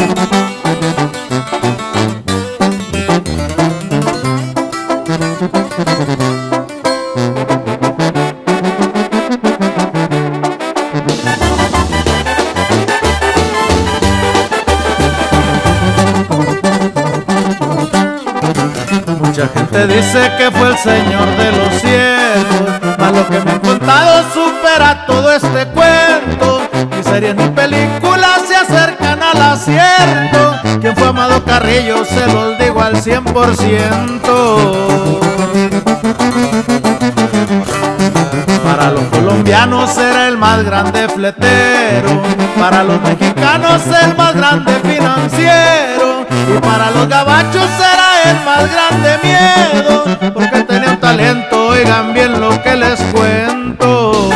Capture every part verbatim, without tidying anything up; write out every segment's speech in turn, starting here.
Mucha gente dice que fue el Señor de los cielos, mas lo que me han contado supera todo este cuento. Ni series ni películas se acercan al acierto. Quien fue Amado Carrillo se los digo al cien por ciento. Para los colombianos era el más grande fletero, para los mexicanos el más grande financiero, y para los gabachos era el más grande miedo, porque tenía un talento, oigan bien lo que les cuento.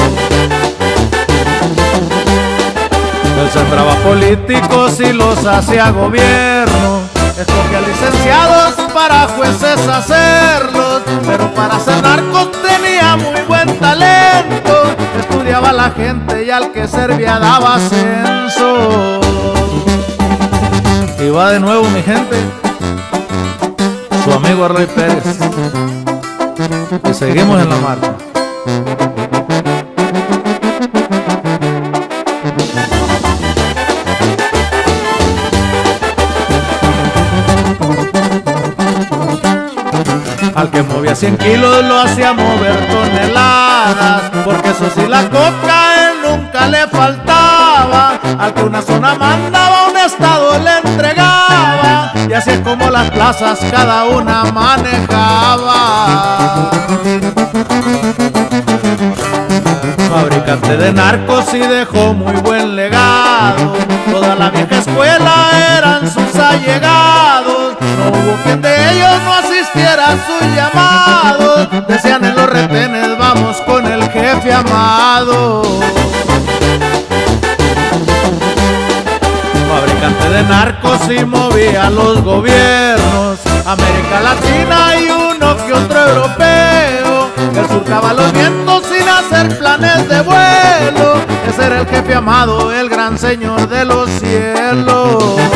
Él sembraba políticos y los hacía gobierno, escogía licenciados para jueces hacerlos, pero para ser narcos tenía muy buen talento. Estudiaba a la gente y al que servía daba ascenso. Y va de nuevo mi gente, su amigo Rey Pérez, y seguimos en la marcha. Al que movía cien kilos lo hacía mover toneladas, porque eso sí la coca a él nunca le faltaba. Al que una zona mandaba, un estado le entregaba, y así es como las plazas cada una manejaba. Fabricante de narcos y dejó muy buen legado, toda la vieja escuela eran sus allegados. No hubo quien de ellos no asistiera a sus llamados. Decían en los retenes, vamos con el jefe amado. Fabricante de narcos y movía a los gobiernos, América Latina y uno que otro europeo. Él surcaba los vientos sin hacer planes de vuelo. Ese era el jefe amado, el gran señor de los cielos.